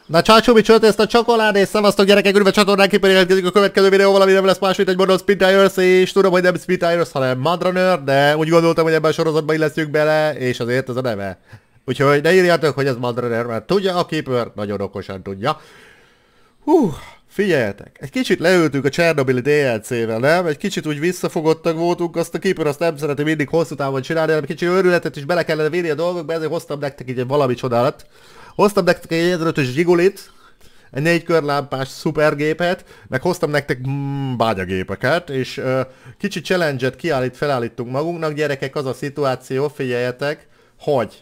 Na csácsóbi csölt ezt a csokoládét, szevasztok gyerekek, ürve csatornán képen jelentkezik a következő videó, valami nem lesz más, mint egy Modern Spitires, és tudom, hogy nem Spitires, hanem Madrunner, de úgy gondoltam, hogy ebben a sorozatban illesztjük bele, és azért ez a neve. Úgyhogy ne írjátok, hogy ez Madrunner, mert tudja a Keeper, nagyon okosan tudja. Figyeljetek, egy kicsit leültünk a Csernobili DLC-vel, nem? Egy kicsit úgy visszafogottak voltunk, azt a Keeper azt nem szereti mindig hosszú távon csinálni, hanem kicsi őrületet is bele kellene vinni a dolgokba, ezért hoztam nektek így egy valami csodálat. Hoztam nektek egy 1500-ös Zsigulit, egy 4 körlámpás szupergépet, meg hoztam nektek bányagépeket, és kicsi challenge-et felállítunk magunknak, gyerekek, az a szituáció, figyeljetek, hogy.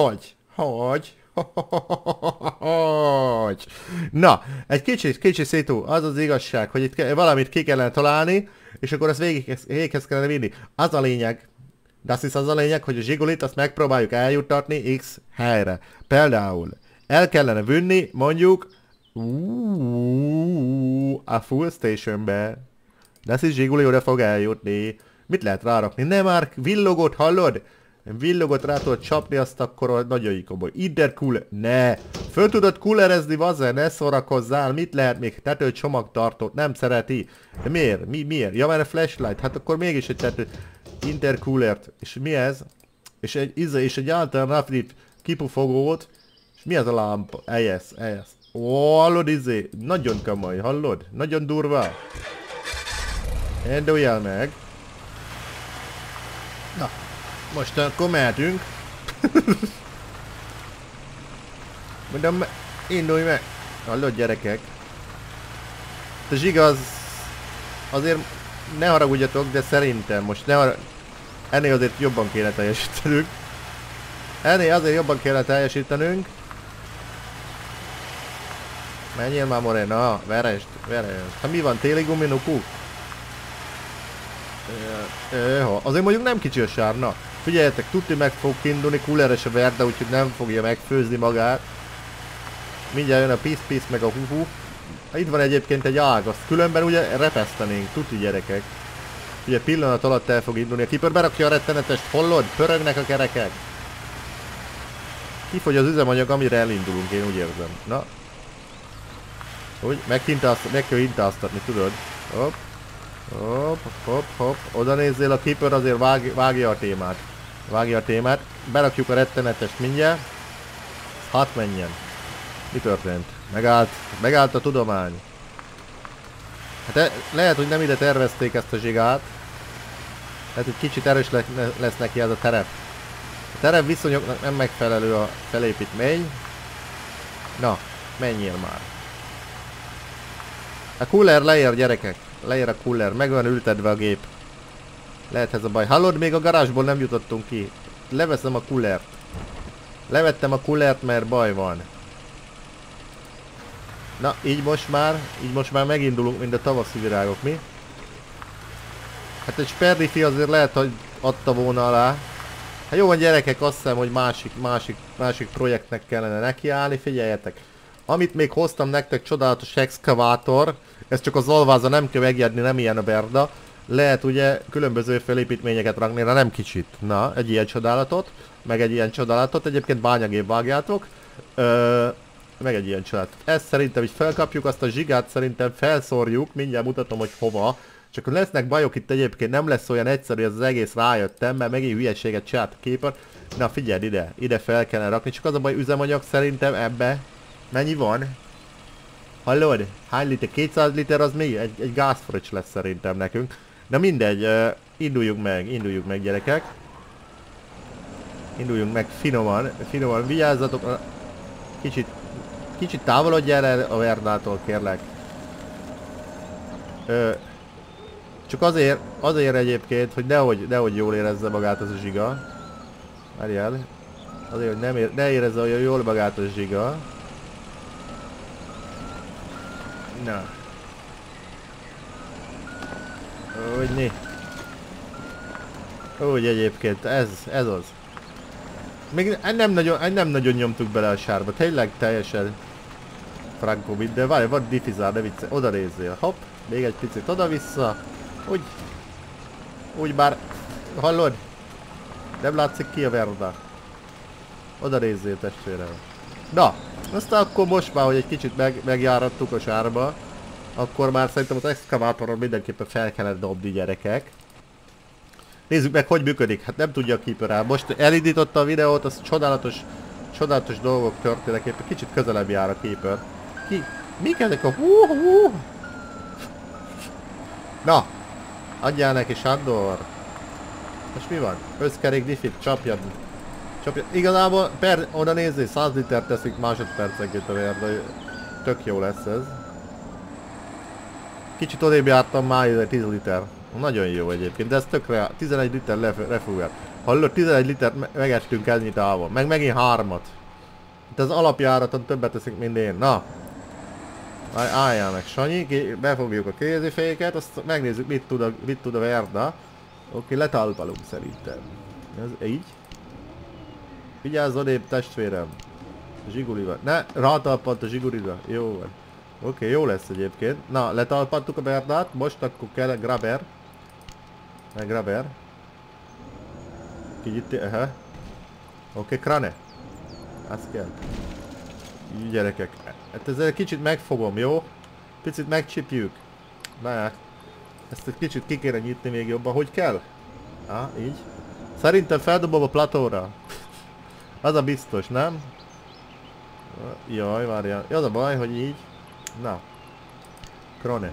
Na, egy kicsi szitu, az az igazság, hogy itt valamit ki kellene találni, és akkor azt végighez kellene vinni. Az a lényeg, az a lényeg, hogy a Zsigulit azt megpróbáljuk eljuttatni X helyre. Például el kellene vinni, mondjuk, a full stationbe. De is Zsiguli oda fog eljutni. Mit lehet rárakni? Nem már villogót, hallod? Villogót rá tudod csapni, azt akkor nagyon komoly. Intercooler, ne! Föl tudod coolerezni, vazen, ne szórakozzál. Mit lehet még? Tető csomagtartót, nem szereti. De miért? Miért? Ja, mert a flashlight, hát akkor mégis egy tető. Intercoolert. És mi ez? És egy alternatív kipufogót. És mi ez a lámpa? Ez. Ó, hallod nagyon komoly, hallod? Nagyon durva. Indulj el meg. Na, most akkor mehetünk. Mondom, indulj meg. Hallod gyerekek? A Zsiga az... Azért ne haragudjatok, de szerintem most ennél azért jobban kéne teljesítenünk. Menjél már, Morena, veresd. Ha mi van, téli guminukú? Azért mondjuk nem kicsi a sárna. Figyeljetek, tudni meg fog indulni, cooleres a Verda, úgyhogy nem fogja megfőzni magát. Mindjárt jön a pisz meg a huhu. Itt van egyébként egy ág, azt különben ugye repesztenénk, tudni gyerekek. Ugye pillanat alatt el fog indulni. A Keeper berakja a rettenetest, hallod? Pörögnek a kerekek. Kifogy az üzemanyag, amire elindulunk, én úgy érzem. Na. Úgy, meg kell hintáztatni, tudod? Hopp. Oda nézzél, a Keeper azért vágja a témát. Berakjuk a rettenetest mindjárt. Hát menjen. Mi történt? Megállt a tudomány. Hát lehet, hogy nem ide tervezték ezt a Zsigát. Lehet, hogy kicsit erős lesz neki ez a terep. A terep viszonyoknak nem megfelelő a felépítmény. Na, menjél már. A cooler leér, gyerekek. Leér a cooler, meg van ültetve a gép. Lehet ez a baj. Hallod, még a garázsból nem jutottunk ki. Leveszem a coolert. Levettem a coolert, mert baj van. Na, így most már megindulunk, mint a tavaszi virágok, mi? Hát egy sperrifi azért lehet, hogy adta volna alá. Hát jó van gyerekek, azt hiszem, hogy másik projektnek kellene nekiállni, figyeljetek. Amit még hoztam nektek, csodálatos exkavátor. Ez csak az alváza, nem kell megijedni, nem ilyen a Berda. Lehet ugye különböző felépítményeket rakni, de nem kicsit. Na, egy ilyen csodálatot, meg egy ilyen csodálatot, egyébként bányagép vágjátok. Meg egy ilyen csodálatot. Ezt szerintem így felkapjuk, azt a Zsigát szerintem felszórjuk, mindjárt mutatom, hogy hova. Csak lesznek bajok itt egyébként, nem lesz olyan egyszerű, ez az egész rájöttem, mert megint hülyeséget csinált a Keeper. Na figyeld ide fel kellene rakni, csak az a baj, üzemanyag szerintem ebbe. Mennyi van? Hallod? Hány liter? 200 liter az mi? Egy gázfröccs lesz szerintem nekünk. Na mindegy, induljunk meg gyerekek. Induljunk meg finoman, vigyázzatok. Kicsit távolodjál el a Verdától, kérlek. Csak azért egyébként, hogy nehogy jól érezze magát az a Zsiga. Várjál. Azért, hogy ne érezze olyan jól magát az Zsiga. Na. Úgy egyébként, ez az. Még nem nagyon nyomtuk bele a sárba, tényleg teljesen frankó, de várj, van diffizár, ne vicce, oda nézzél, hopp, még egy picit oda-vissza, úgy bár, hallod? Nem látszik ki a Verda. Oda nézzél testvérem. Na, Aztán akkor most már, hogy egy kicsit megjárattuk a sárba, akkor már szerintem az exkavátoron mindenképpen fel kellett dobni, gyerekek. Nézzük meg, hogy működik. Hát nem tudja a Keeper rá. Most elindította a videót, az csodálatos dolgok történnek. Éppen kicsit közelebb jár a Keeper. Mik ezek a hú? Na! Adjál neki, Sándor! Most mi van? Összkerék diffit, csapjad. Igazából oda nézzé, 100 liter teszik másodpercenként a vér, de tök jó lesz ez. Kicsit odébb jártam már, 10 liter. Nagyon jó egyébként, de ez tökre 11 liter refúgát. Hallod, 11 liter megettünk ennyi távol, meg megint 3-at. Itt az alapjáraton többet teszik, mint én. Na! Álljál meg, Sanyi, befogjuk a kéziféket, azt megnézzük, mit tud a Verda. Oké, letalpalunk szerintem. Ez így. Vigyázz odébb, testvérem. Zsigulival. Ne, rátalpant a zsigulira. Jó van. Oké, jó lesz egyébként. Na, letalpanttuk a Verdát, most akkor kell a grabber. Meg grabber. Kicsit, Oké, krane. Azt kell. Így, gyerekek. Hát ezzel kicsit megfogom, jó? Picit megcsipjük. Na, ezt egy kicsit ki kéne nyitni még jobban. Hogy kell? Így. Szerintem feldobom a platóra. Az a biztos, nem? Jaj, várjál. Az a baj, hogy így. Na. Krone.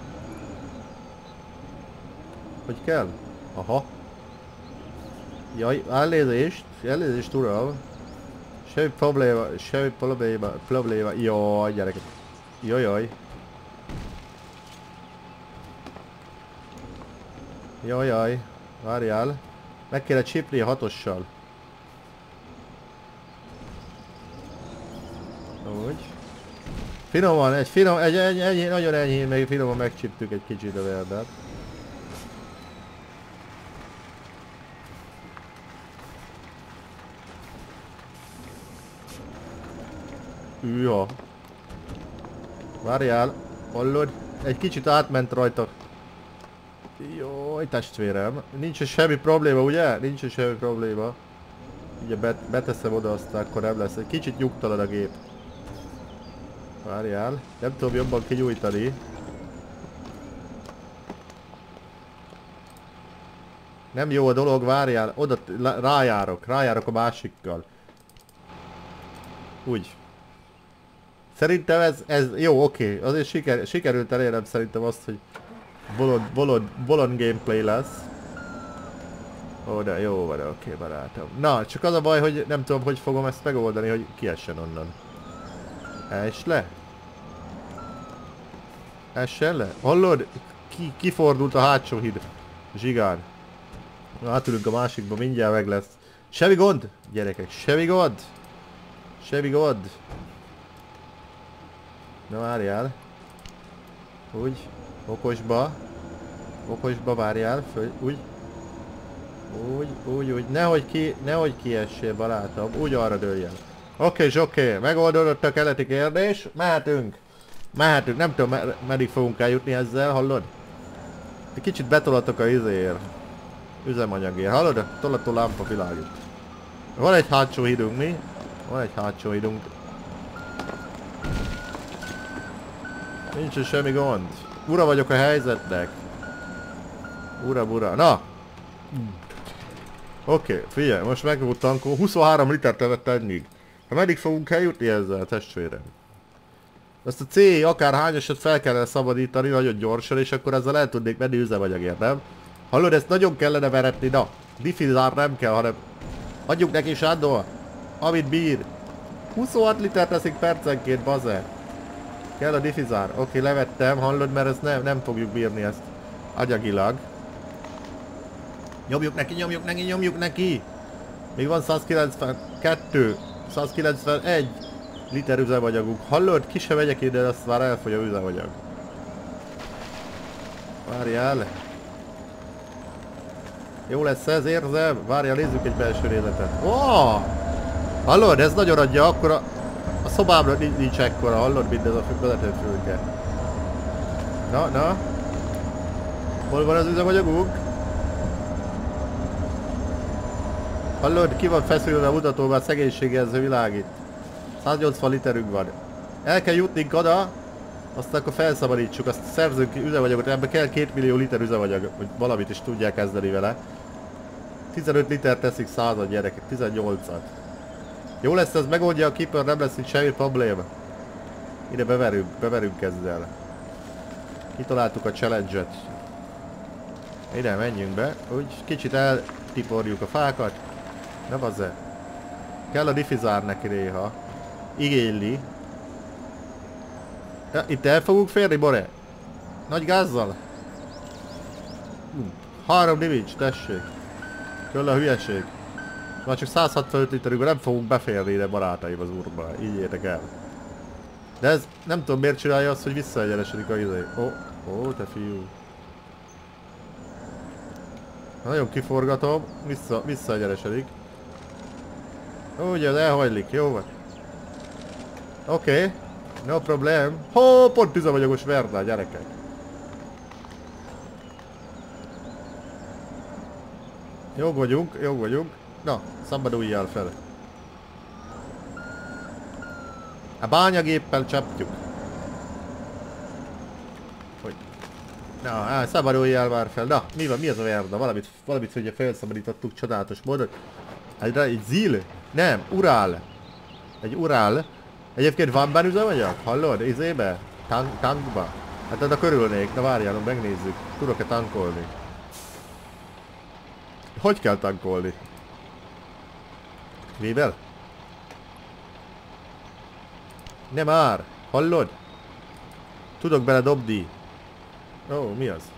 Hogy kell? Aha. Jaj, elnézést uram. Semmi probléma. Jaj, gyerekek. Jaj. Jaj. Várjál. Meg kéne csipni a 6-ossal. Úgy. Finoman, egy nagyon enyhén, meg finoman megcsiptük egy kicsit a Verdát. Üha. Várjál, hallod? Egy kicsit átment rajta. Jaj, testvérem. Nincs semmi probléma, ugye? Nincs semmi probléma. Ugye beteszem oda, aztán akkor nem lesz. Egy kicsit nyugtalan a gép. Várjál. Nem tudom jobban kinyújtani. Nem jó a dolog, várjál. Oda rájárok a másikkal. Úgy. Szerintem ez jó, oké. Azért sikerült elérnem szerintem azt, hogy bolond gameplay lesz. Ó, de jó van, oké, barátom. Na, csak az a baj, hogy nem tudom, hogy fogom ezt megoldani, hogy kiessen onnan. Essen le? Hallod? Kifordult a hátsó híd. Zsigán. Na, átülünk a másikba, mindjárt meg lesz. Semmi gond, gyerekek, semmi gond. Na, várjál. Úgy. Okosba várjál. Úgy. Nehogy kiessél, barátom. Úgy arra dőljön. Oké. Megoldódott a keleti kérdés. Mehetünk. Nem tudom, meddig fogunk eljutni ezzel, hallod? Egy kicsit betolatok a üzemanyagért. Hallod? A tolató lámpa világít. Van egy hátsó hídunk, mi? Nincs semmi gond. Ura vagyok a helyzetnek. Ura. Na! Oké, figyelj, most meg volt tankol. 23 litert evett eddig. Meddig fogunk eljutni ezzel, testvérem? Ezt a C akárhányasat fel kellene szabadítani nagyon gyorsan, és akkor ezzel el tudnék menni üzemanyagért, nem? Hallod, ezt nagyon kellene veretni, na! Diffizár nem kell, hanem... Adjuk neki, Sándor! Amit bír! 26 liter teszik percenként, baze! Kell a diffizár. Oké, levettem, hallod, mert ezt nem fogjuk bírni ezt agyagilag. Nyomjuk neki! Még van 192, 191 liter üzemanyagunk. Hallod? Ki sem megyek ide, azt már elfogy a üzemanyag. Várjál! Jó lesz ez, érzem? Várjál, nézzük egy belső nézetet. Oh! Hallod? Ez nagyon adja, akkor a szobámra nincs ekkora, hallod, mint ez a vezetőfülke. Na? Hol van az üzemanyagunk? Hallod, ki van feszülve a mutatóban, szegénységjelző világít. 180 literünk van. El kell jutnunk oda, aztán akkor felszabadítsuk, azt szerzünk ki üzemanyagot, ebbe kell 2 millió liter üzemanyag, hogy valamit is tudják kezdeni vele. 15 liter teszik 100-at gyerekek, 18-at. Jó lesz, ez megoldja a Keeper, nem lesz itt semmi probléma. Ide beverünk ezzel. Kitaláltuk a challenge-et. Ide menjünk be, úgy kicsit eltiporjuk a fákat. Nem az-e? Kell a diffizár neki néha. Igényli. Ja, itt el fogunk férni, Bore? Nagy gázzal? 3 damage, tessék. Köll a hülyeség. Már csak 165 literünk, nem fogunk beférni ide, barátaim, az úrba. Így értek el. De ez nem tudom miért csinálja azt, hogy visszaegyenesedik a izé. Ó, te fiú. Nagyon kiforgatom, visszaegyenesedik. Ugye, az elhajlik, jó van. Oké, no problem. Hó, pont üzemanyagos Verda, gyerekek. Jó vagyunk. Na, szabaduljál fel. A bányagéppel csapjuk. Hogy? Na, szabaduljál már fel. Na, mi van? Mi az a Verda? Valamit ugye felszabadítottuk csodálatos módon. Egy zil? Nem, urál. Egy urál. Egyébként van benne üzemanyag? Hallod? Izébe? Tankba? Hát oda körülnék. Na várjál, megnézzük. Tudok-e tankolni? Hogy kell tankolni? Mivel? Nem már! Hallod? Tudok bele dobni. Ó, mi az?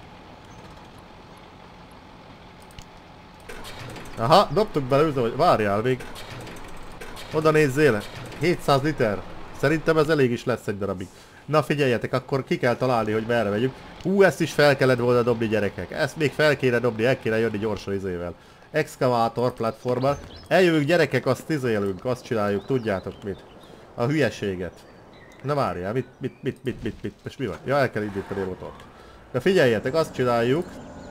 Aha, dobtuk bele üzemanyag. Várjál még. Oda nézzél. 700 liter. Szerintem ez elég is lesz egy darabig. Na figyeljetek, akkor ki kell találni, hogy merre megyünk. Ezt is fel kellett volna dobni, gyerekek. Ezt még fel kéne dobni, el kéne jönni gyorsan izével. Exkavátor platformmal. Eljövünk gyerekek, azt izélünk, azt csináljuk, tudjátok mit. A hülyeséget. Na várjál, mit, és mi van? Ja, el kell indítani a motort. De figyeljetek, azt csináljuk.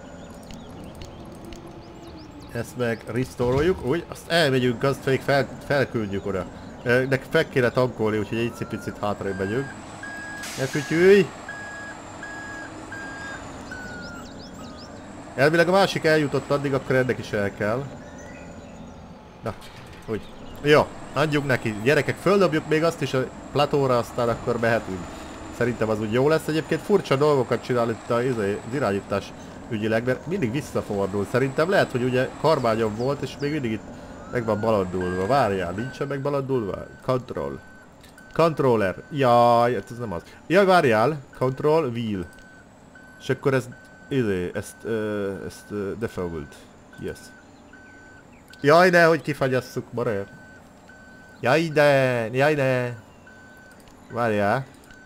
Ezt meg restore-oljuk, úgy, azt elmegyünk, azt pedig felküldjük oda. De fel kéne tankolni, úgyhogy egy picit hátrébb megyünk. Ne fütyülj! Elvileg a másik eljutott addig, akkor ennek is el kell. Na, úgy. Jó, adjuk neki. Gyerekek, földobjuk még azt is a platóra, aztán akkor mehetünk. Szerintem az úgy jó lesz. Egyébként furcsa dolgokat csinál itt az irányítás ügyileg, mert mindig visszafordul. Szerintem lehet, hogy ugye karbányom volt, és még mindig itt meg van balandulva. Várjál, nincsen meg balandulva? Control. Controller. Jaj, ez nem az. Jaj, várjál. Control, wheel. És akkor ez... ezt default. Yes. Jaj, ne, hogy kifagyasszuk, baré. Jaj, ne. Várjál.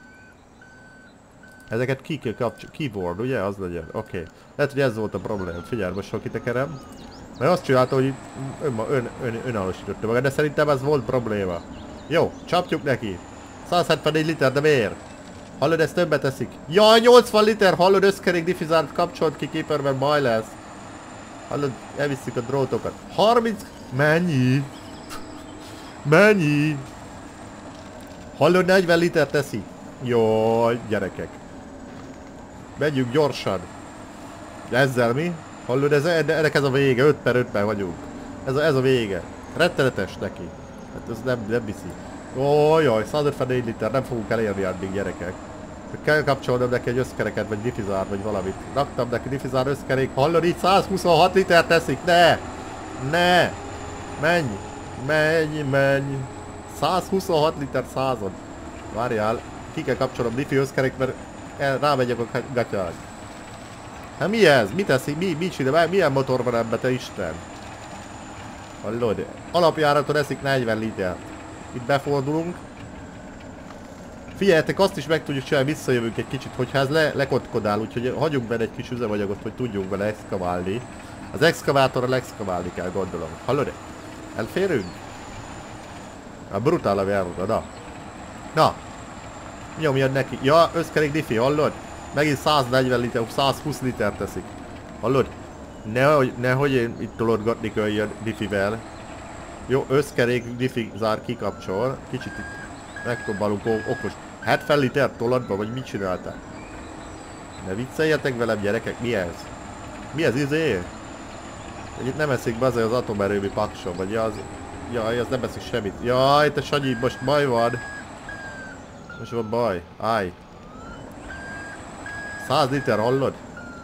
Ezeket ki kell kapcsolni. Keyboard, ugye? Az legyen. Oké. Lehet, hogy ez volt a probléma. Figyelj, most hol kitekerem. Mert azt csinálta, hogy önállósította magát, de szerintem ez volt probléma. Jó, csapjuk neki. 174 liter, de miért? Hallod, ez többet teszik. Jaj, 80 liter, hallod, összkerék diffizárt kapcsolt ki Keeperben, baj lesz. Hallod, elvisszük a drótokat. 30... Mennyi? Mennyi? Hallod, 40 liter teszi. Jaj, gyerekek. Menjünk gyorsan. De ezzel mi? Hallod, ennek ez a vége, 5 per 5-ben vagyunk. Ez a vége. Rettenetes neki. Hát ez nem viszi. Ó, jaj, 154 liter, nem fogunk elérni addig, gyerekek. Kell kapcsolnom neki egy összkereket, vagy diffizár, vagy valamit. Raktam neki diffizár összkerék, hallod, így 126 liter teszik, ne! Ne! Menj! 126 liter század. Várjál, ki kell kapcsolnom diffi összkerék, mert rámegyek a gatyának. Hát mi ez? Mi teszik? Mi csinál? Milyen motor van ebbe, te Isten? Hallod, alapjáraton eszik 40 litert. Itt befordulunk. Figyeljetek, azt is meg tudjuk csinálni, visszajövünk egy kicsit, hogyha ez lekotkodál, úgyhogy hagyjunk benne egy kis üzemanyagot, hogy tudjunk vele exkaválni. Az exkavátorral exkaválni kell, gondolom. Hallod? Elférünk? A brutál a verda, na. Nyomjad neki. Ja, összkerék diffi, hallod? Megint 140 liter, 120 liter teszik. Hallod? Nehogy én itt tolodgatni köljön diffivel. Jó, összkerék diffi zár kikapcsol. Kicsit itt megpróbálunk okos. 70 liter tolatba, vagy mit csináltál? Ne vicceljetek velem, gyerekek, mi ez? Mi ez izé? Itt nem eszik be az atomerőmű pakson, vagy az... Jaj, az nem eszik semmit. Jaj, te Sanyi, most baj van. Most van baj. Állj. 100 liter, hallod?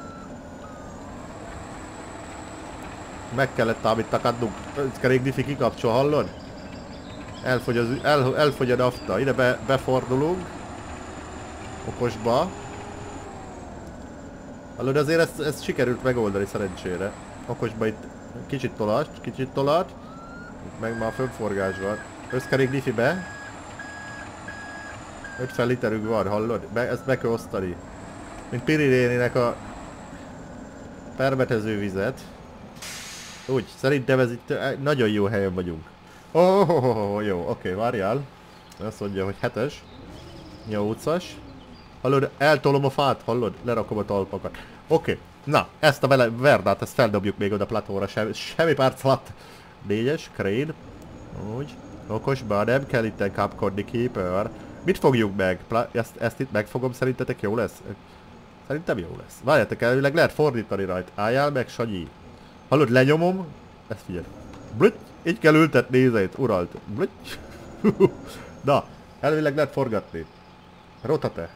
Meg kellett ám itt akadnunk. Kerék diffi kikapcsol, hallod? Elfogy a nafta. Ide befordulunk. Okosba. Hallod, azért ezt sikerült megoldani szerencsére. Okosba itt kicsit tolat. Meg már fönforgás van. Összkerék diffibe. 50 literünk van, hallod? Ezt meg kell osztani. Mint Pirirénének a permetező vizet. Úgy, szerintem ez itt nagyon jó helyen vagyunk. Jó, oké, várjál. Azt mondja, hogy 7-es. 8-as. Hallod, eltolom a fát, hallod? Lerakom a talpakat. Oké, na, ezt a verdát, ezt feldobjuk még oda platóra, semmi perc alatt. 4-es, crane. Úgy. Okosba, nem kell itten kapkodni, keeper. Mit fogjuk meg? Ezt itt megfogom, szerintetek jó lesz? Szerintem jó lesz. Várjátok, elvileg lehet fordítani rajta. Álljál meg, Sanyi. Hallod, lenyomom. Ezt figyelj. Blüty. Így kell ültetni, nézét, uralt. Blüty. Na, elvileg lehet forgatni. Rotate.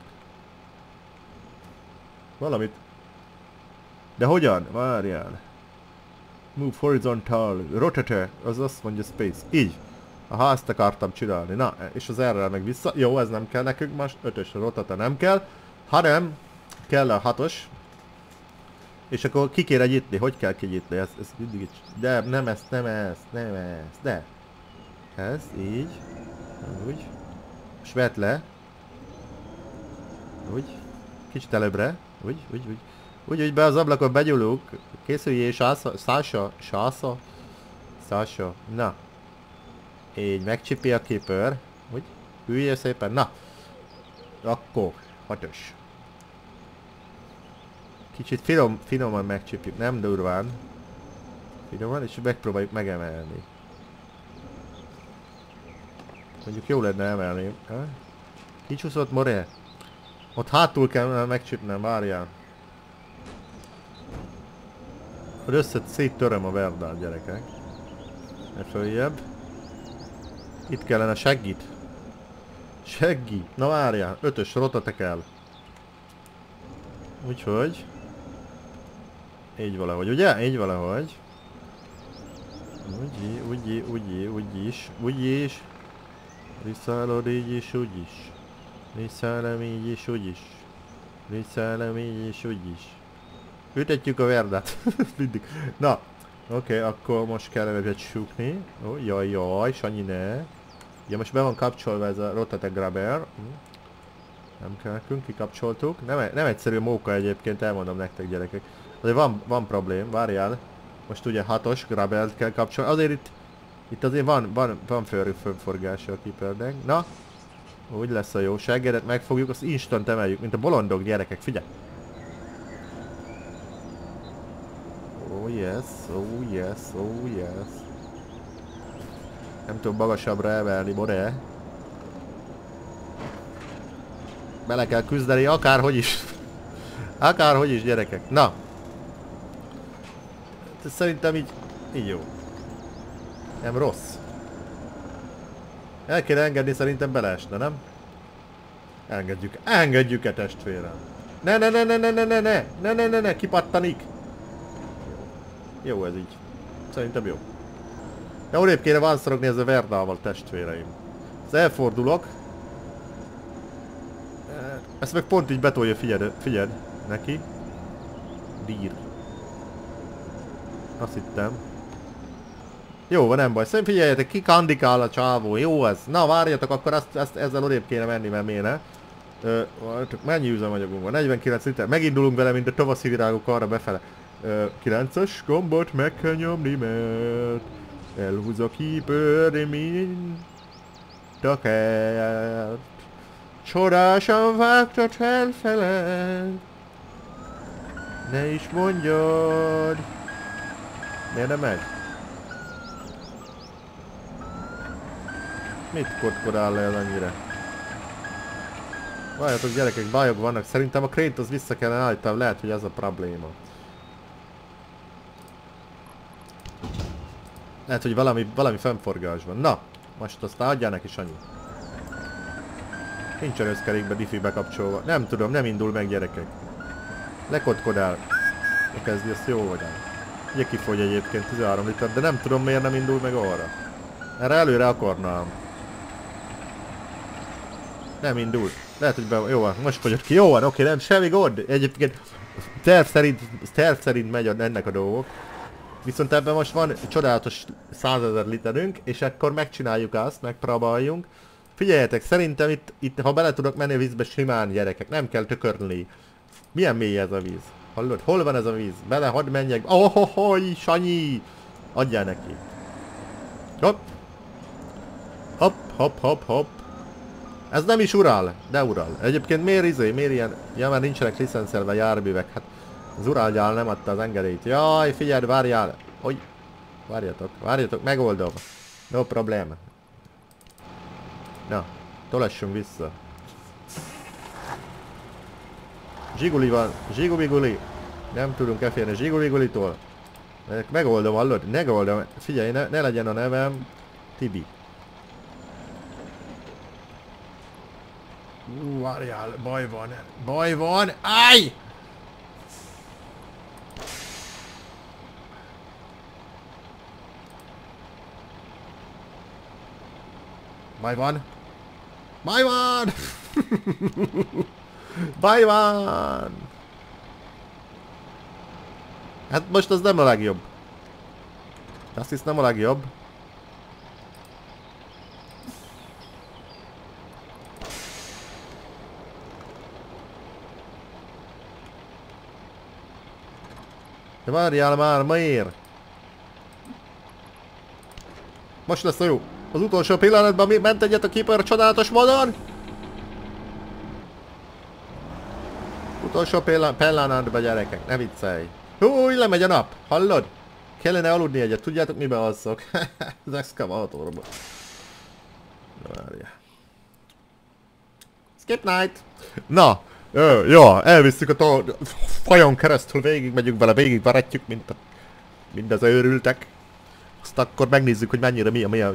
Valamit. De hogyan? Várjál. Move horizontal. Rotate. Az azt mondja space. Így. Aha, ezt akartam csinálni. Na, és az erre meg vissza. Jó, ez nem kell nekünk most. 5-ös rotate nem kell. Hanem kell a 6-os. És akkor ki kéne nyitni. Hogy kell kinyitni? Ez mindig így. De nem ezt. De. Ez, így. Úgy. És vedd le. Úgy. Kicsit előbbre. Úgy, be az ablakon begyúlunk. Készüljél, Sasha. Na. Így, megcsipi a keeper. Úgy. Üljél szépen. Na. Akkor. 6-os. Kicsit finoman megcsipjük, nem durván. Finoman, és megpróbáljuk megemelni. Mondjuk jó lenne emelni. Kicsúszott, more? Ott hátul kell megcsipnem, várjál. Hogy széttöröm a verdát, gyerekek. Följebb. Itt kellene seggit. Seggi! Na várjál, 5-ös rotate kell. Úgyhogy... Így valahogy, ugye? Így valahogy. Úgy is. Visszaállod így is, úgy is. Visszaállom így is, úgy is. Visszaállom így is, úgy is. Ütetjük a verdát. Mindig. Na. Oké, akkor most kell egyet súgni. Ó, jaj, Sanyi ne. Ja, most be van kapcsolva ez a rotate grabber. Nem kell nekünk, kikapcsoltuk. Nem egyszerű móka egyébként, elmondom nektek, gyerekek. Azért van problém, várjál. Most ugye 6-os grabbert kell kapcsolni. Azért itt azért van fönforgása a keepernek. Na, úgy lesz a jó. Seggedet megfogjuk, azt instant emeljük, mint a bolondok, gyerekek, figyelj! Oh yes. Nem tudom magasabbra emelni, more. Bele kell küzdeni, akárhogy is. Akárhogy is, gyerekek. Na. Szerintem így jó. Nem rossz. El kéne engedni, szerintem beleesne, nem? Engedjük-e, testvérem? Ne, kipattanik. Jó ez így. Szerintem jó. Jó, odébb kéne vanszorogni ezzel a verdával, testvéreim. Az elfordulok. Ezt meg pont így betolja, figyeld neki. Dír. Azt hittem. Jó, van, nem baj. Szerintem figyeljetek, kikandikál a csávó. Jó ez. Na, várjatok, akkor ezzel odébb kéne menni, mert miért ne? Mennyi üzemanyagunk van? 49 liter. Megindulunk vele, mint a tavaszi virágok arra befele. 9-es gombot meg kell nyomni, mert elhúz a keeper, mint a kert. Csodásan vágtad felfeled. Ne is mondjad. Miért nem megy? Mit kotkodál le ez annyira? Várjatok gyerekek, bajok vannak. Szerintem a Kratos vissza kellene állítani, lehet, hogy ez a probléma. Lehet, hogy valami fennforgás van. Na, most aztán adjál neki, Sanyi. Nincsen összkerékbe diffi bekapcsolva. Nem tudom, nem indul meg gyerekek. Lekotkodál. Kezdi, ezt jó vagy. Ugye kifogy egyébként 13 liter, de nem tudom miért nem indul meg arra. Erre előre akarnám. Nem indul. Lehet, hogy jó van, most fogyott ki. Jó van, oké, nem semmi gond. Egyébként terv szerint megy ennek a dolgok. Viszont ebben most van csodálatos 100 000 literünk, és akkor megcsináljuk azt, megpróbáljunk. Figyeljetek, szerintem itt ha bele tudok menni a vízbe simán gyerekek, nem kell tökörni. Milyen mély ez a víz? Hallod? Hol van ez a víz? Bele, hadd menjek. Ohohohoy, Sanyi! Adjál neki. Hopp. Hopp, hopp, hopp, hopp. Ez nem is ural, de ural. Egyébként miért ilyen... Ja, már nincsenek licenszelve járművek. Hát az uralgyál nem adta az engedélyt. Jaj, figyeld, várjál. Hogy? Várjatok, megoldom. No problém. Na, tolassunk vissza. Zsiguli van, zsigubiguli. Nem tudunk elférni zsigubigulitól. Megoldom, hallod? Megoldom. Figyelj, ne legyen a nevem Tibi. Várjál, baj van, áj! Baj van! Baj van! Hát most az nem a legjobb. Azt hisz nem a legjobb. De várjál már, miért? Most lesz a jó. Az utolsó pillanatban ment egyet a Keeper csodálatos módon. Utolsó pillanatban gyerekek, ne viccelj. Húj, lemegy a nap, hallod? Kellene aludni egyet, tudjátok miben alszok? Az excavátorban. Várjál. Skip night! Na, ja, elvisszük a fajon keresztül, végig megyünk vele, végig veretjük, mint az őrültek. Azt akkor megnézzük, hogy mennyire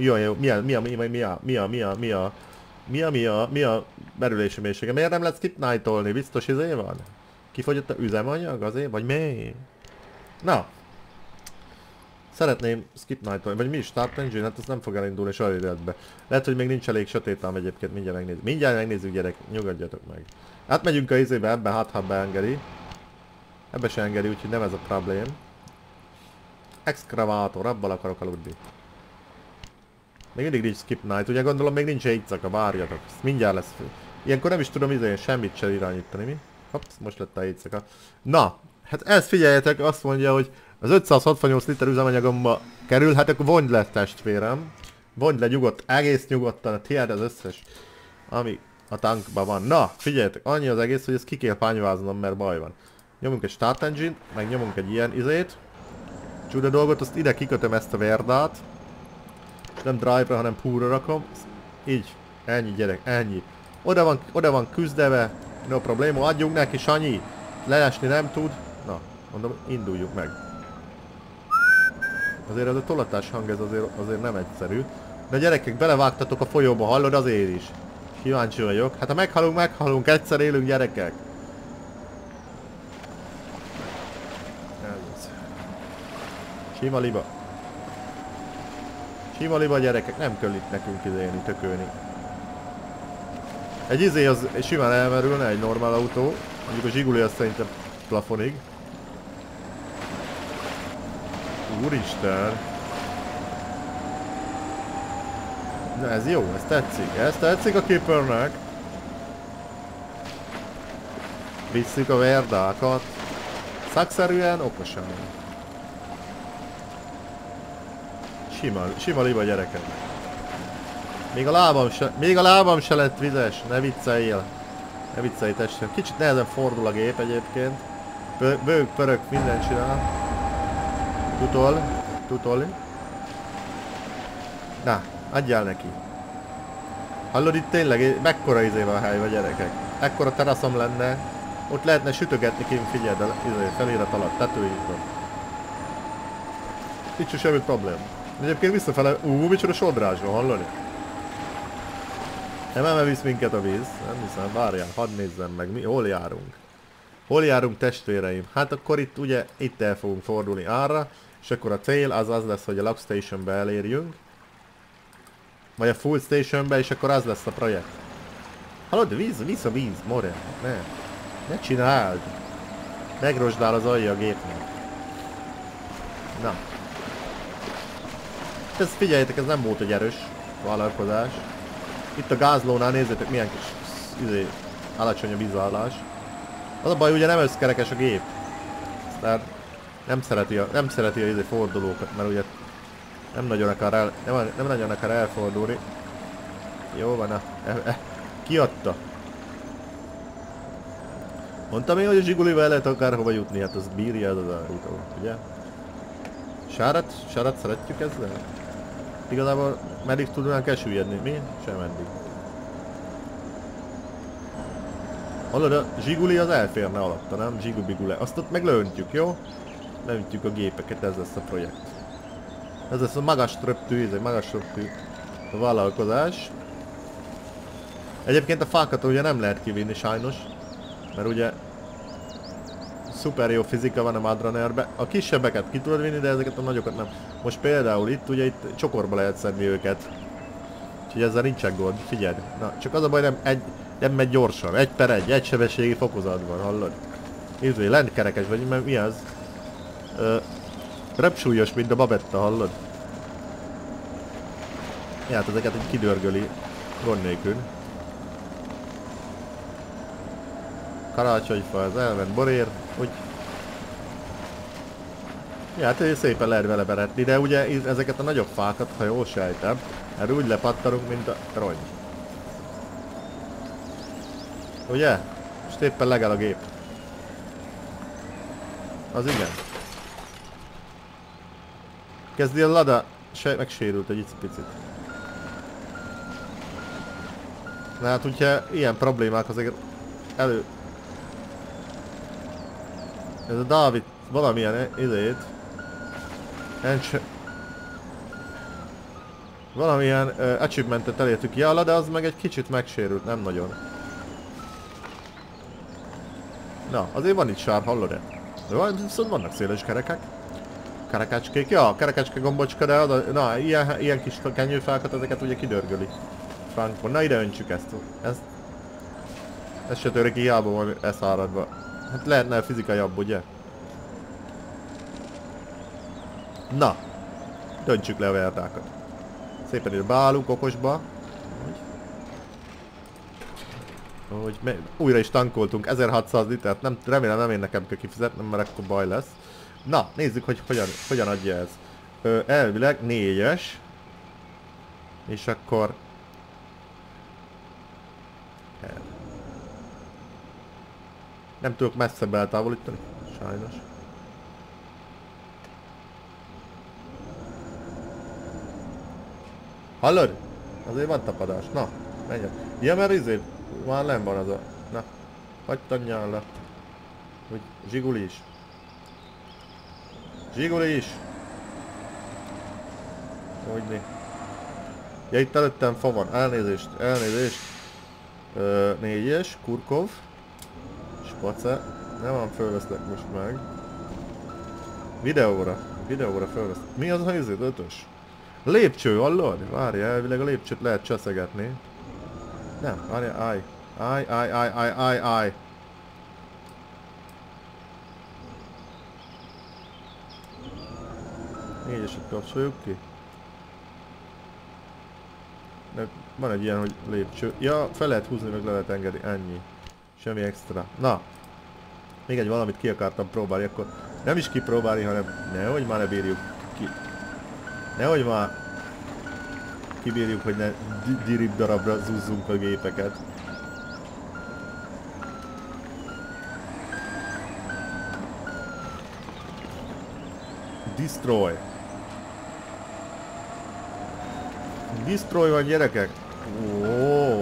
mi a merülési mélysége. Miért nem lehet skip night-olni? Biztos izé van? Kifogyott a üzemanyag azért? Vagy mi? Na. Szeretném skip night-olni, vagy mi is? Start engine? Hát ez nem fog elindulni soha életbe. Lehet, hogy még nincs elég sötétám egyébként, mindjárt megnézzük. Mindjárt megnézzük gyerek, nyugodjatok meg. Átmegyünk a izébe, ebben ha beengedi. Ebbe se engedi, úgyhogy nem ez a problém. Excavátor, abban akarok aludni. Még mindig nincs skip night, ugye gondolom még nincs éjszaka, várjatok. Ezt mindjárt lesz fő. Ilyenkor nem is tudom izén semmit sem irányítani, mi? Hopp, most lett a éjszaka. Na, hát ezt figyeljetek, azt mondja, hogy az 568 liter üzemanyagomba kerül, hát akkor vondd le testvérem. Vondd le egész nyugodtan, a tiéd az összes, ami a tankban van. Na, figyeljetek, annyi az egész, hogy ezt ki kell pányváznom, mert baj van. Nyomunk egy start engine, meg nyomunk egy ilyen izét. Csuda dolgot, azt ide kikötöm ezt a verdát. És nem drive-ra, hanem púra rakom. Így, ennyi gyerek, ennyi. Oda van küzdeve, no probléma, adjunk neki, Sanyi. Leesni nem tud. Na, mondom, induljuk meg. Azért ez a tolatás hang, ez azért nem egyszerű. De gyerekek, belevágtatok a folyóba, hallod azért is. Kíváncsi vagyok. Hát ha meghalunk, egyszer élünk gyerekek. Sima liba. Sima liba gyerekek, nem kell itt nekünk izélni, tökölni. Egy izé az simán elmerülne, egy normál autó. Mondjuk a Zsiguli az szerintem plafonig. Úristen! Na ez jó, ez tetszik a Keepernek. Visszük a verdákat. Szakszerűen, okosan. Sima liba gyerekek. Még a lábam se lett vizes, ne vicceljél. Ne viccelj testvérem. Kicsit nehezen fordul a gép egyébként. Bőg, pörög, mindent csinál. Tutol. Na, adjál neki. Hallod, itt tényleg mekkora izé van a hely, vagy gyerekek? Ekkora teraszom lenne, ott lehetne sütögetni kint, figyeld el, izé, felirat alatt, tetőjükön. Nincs semmi problém. Egyébként visszafele, micsoda sodrás van, hallani? Nem visz minket a víz, nem hiszem, várjál, hadd nézzem meg, hol járunk. Hol járunk, testvéreim? Hát akkor itt ugye, itt el fogunk fordulni arra, és akkor a cél az lesz, hogy a Log Stationbe elérjünk. Vagy a Full Stationbe, és akkor az lesz a projekt. Hallod, víz a víz, more, ne csináld. Megrosdál az alja a gépnek. Na. Ez figyeljetek, ez nem volt egy erős vállalkozás. Itt a gázlónál nézzétek milyen kis alacsony a vízállás. Az a baj, ugye nem összkerekes a gép. Tehát nem szereti a fordulókat, mert ugye nem nagyon akar elfordulni. Jó van, kiadta. Mondtam én, hogy a Zsigulival el lehet akárhova jutni, hát az bírja ez az árutó, ugye? Sárat szeretjük ezzel? Igazából meddig tudnánk elsüllyedni? Mi? Sem eddig. Hallod, a Zsiguli az elférne alatta, nem? Zsigubigule. Azt ott meg leöntjük, jó? Leöntjük a gépeket, ez lesz a projekt. Ez lesz a magas röptű vállalkozás. Egyébként a fákat ugye nem lehet kivinni sajnos. Mert ugye szuper jó fizika van a Madrunnerbe. A kisebbeket ki tudod vinni, de ezeket a nagyokat nem. Most például itt ugye itt csokorba lehet szedni őket. Úgyhogy ezzel nincsen gond, figyeld. Na, csak az a baj, nem megy gyorsan. 1/1, egy sebességi fokozatban, hallod? Nézzé, lentkerekes vagy, mert mi az? Repsúlyos, mint a babetta, hallod? Ja, hát ezeket így kidörgöli gond nélkül. Karácsonyfa, az elment borér, úgy. Ja, hát szépen lehet vele beretni, de ugye ezeket a nagyobb fákat, ha jól sejtem, erre úgy lepattanunk, mint a rongy. Ugye? Most éppen legáll a gép. Az igen. Kezdi a Lada, megsérült egy picit. Na hát, hogyha ilyen problémák azért Ez a Dávid valamilyen valamilyen achievementet elértük ki, de az meg egy kicsit megsérült, nem nagyon. Na, azért van itt sár, hallod-e? Viszont vannak széles kerekek. Kerekecskék, ja, kerekecske gombocska, de az a, na, ilyen kis kenyőfákat, ezeket ugye kidörgöli. Frankon, na ide öntsük ezt. Ez se törik, hiába van elszáradva. Hát lehetne fizikaiabb, ugye? Na, döntsük le a vertákat. Szépen ide beállunk okosba. Újra is tankoltunk 1600 litert, remélem nem én nekem kell kifizetnem, mert akkor baj lesz. Na, nézzük, hogy hogyan adja ez. Elvileg 4-es. És akkor... Nem tudok messzebb eltávolítani, sajnos. Hallod? Azért van tapadás. Na, menjek. Ja, mert izé, már nem van az a... Na, hagyd anyjál le. Hogy Zsiguli is. Zsiguli is! Hogy mi? Ja, itt előttem fa van. Elnézést. 4-es, Kurkov. Space. Nem van, fölveszlek most meg. Videóra fölveszlek. Mi az a helyzet? 5-ös? Lépcső, hallod? Várja, elvileg a lépcsőt lehet cseszegetni. Nem, várja, állj. Állj. 4-eset kapcsoljuk ki. De van egy ilyen, hogy lépcső. Ja, fel lehet húzni, meg le lehet engedni, ennyi. Semmi extra. Na! Még egy valamit ki akartam próbálni, akkor nem is kipróbálni, hanem nehogy már ne bírjuk ki. Nehogy már kibírjuk, hogy ne dirib darabra zúzzunk a gépeket. Destroy. Destroy van, gyerekek. Ó.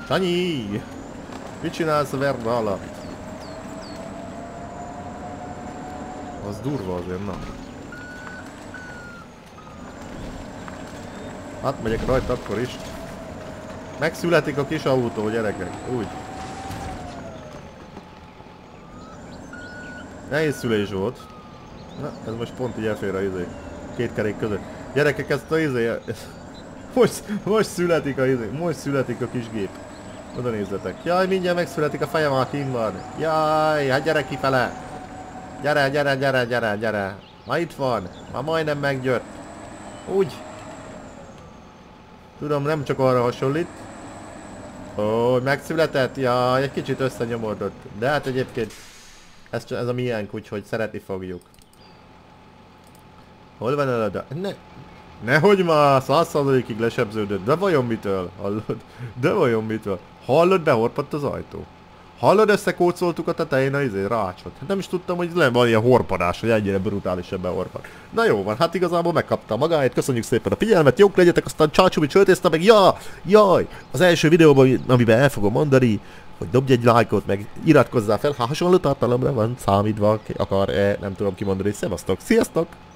Sanyi! Mit csinálsz a Verna alatt? Az durva azért, na. Hát megyek rajta akkor is. Megszületik a kis autó, gyerekek. Úgy. Nehéz szülés volt. Na, ez most pont így elfér a izé. Két kerék között. Gyerekek, ezt a izé... Most születik a izé. Most születik a kis gép. Oda nézzetek. Jaj, mindjárt megszületik, a fejem már kint van. Jaj, hát gyere kifele. Gyere, gyere, gyere, gyere, gyere. Ma itt van. Ma majdnem meggyőtt. Úgy. Tudom, nem csak arra hasonlít. Ó, megszületett? Jaj, egy kicsit összenyomódott. De hát egyébként ez a miénk, úgyhogy szeretni fogjuk. Hol van el a... Nehogy már 100%-ig lesebződött. De vajon mitől? Hallod? De vajon mitől? Hallod, behorpadt az ajtó. Hallod, összekócoltuk a tetején a rácsot. Hát nem is tudtam, hogy van ilyen horpadás, hogy ennyire brutálisan behorpad. Na jó van, hát igazából megkapta magáét. Köszönjük szépen a figyelmet, jók legyetek, aztán csácsubit csöltésztem meg. Jaj! Az első videóban, amiben el fogom mondani, hogy dobj egy lájkot, meg iratkozzál fel, ha hasonló tartalomra van számítva, akar, nem tudom kimondani. Szevasztok, sziasztok!